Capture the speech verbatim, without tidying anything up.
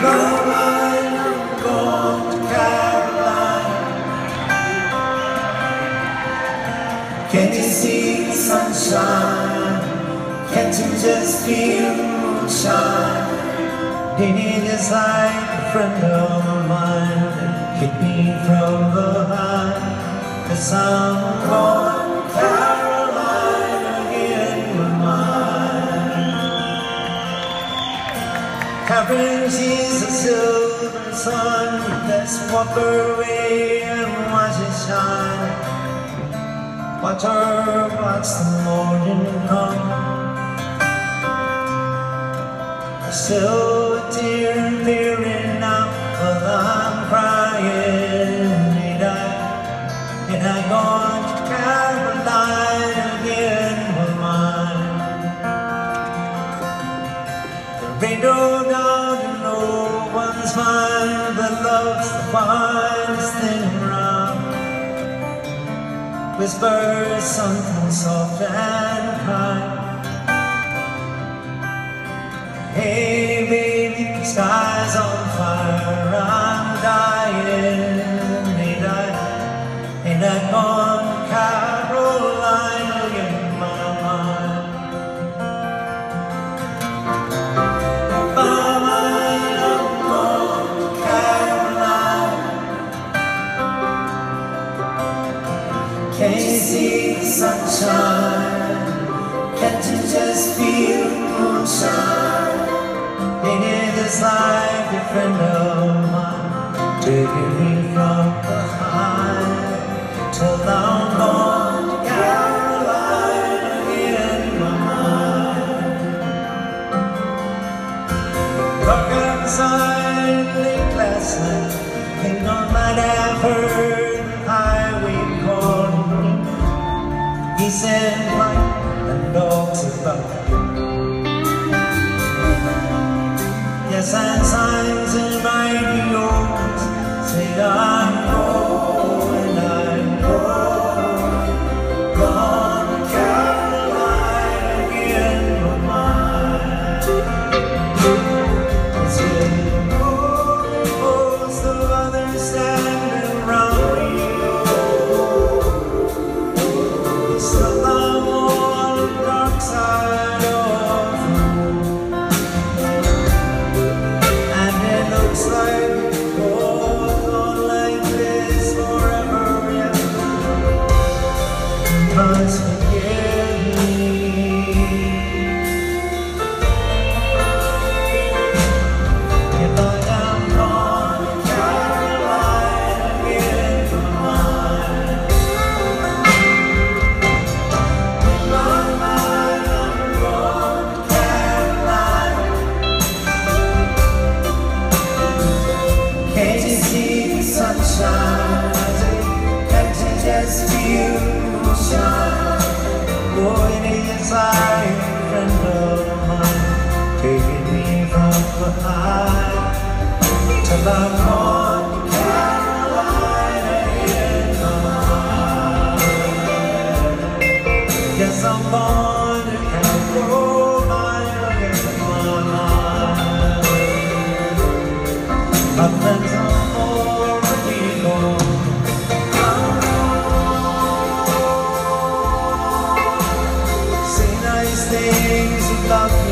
mind, I'm going to Carolina. Can't you see the sunshine? Can't you just feel the moonshine? Ain't it just like a friend of mine that hit me from behind? 'Cause I'm going to Carolina in my mind. Catherine, she's a silver sun. Let's walk her way and watch it shine. Watch her watch the morning come. A silver tear appearing now while I'm crying. And I, and I gone to Carolina again with mine. There ain't no doubt in no one's mind that love's the finest thing around. Whisper something soft and kind. Hey baby, the sky's on fire, I'm dying. Ain't I, ain't I gone to Carolina in my mind? My mind, I'm going to Carolina. Can't you see the sunshine? Can't you just feel the moonshine? Ain't it just like a friend of mine, taking me from behind, till I'm gone to Carolina in my mind. Dark outside late last night, and I might have heard the highway calling. He said, like the dogs about you. Yes, and signs in radios say I'm going, I'm going, gone to Carolina in my mind. It's getting holy host of others standing around me. It's still I'm on the dark side of the moon. Looks like it goes on like this forever, yeah. Must forgive me if I am gone to Carolina in my mind. In my mind, I'm gone to Carolina. Can't you see the sunshine? Can't you just feel the moonshine? Oh, it is like a friend of mine, taking me from behind, till I'm gone to Carolina in my mind. Yes, I'm gone to Carolina in my mind. My friends are already gone. Say nice things about